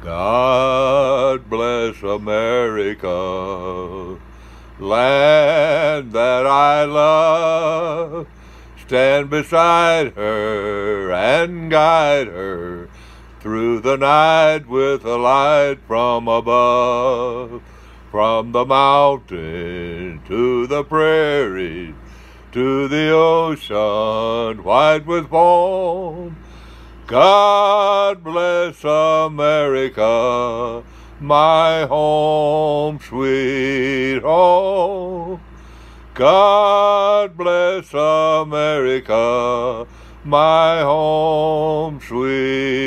God bless America, land that I love. Stand beside her and guide her through the night with a light from above. From the mountain to the prairie, to the ocean white with foam. God bless America, my home, sweet home. God bless America, my home, sweet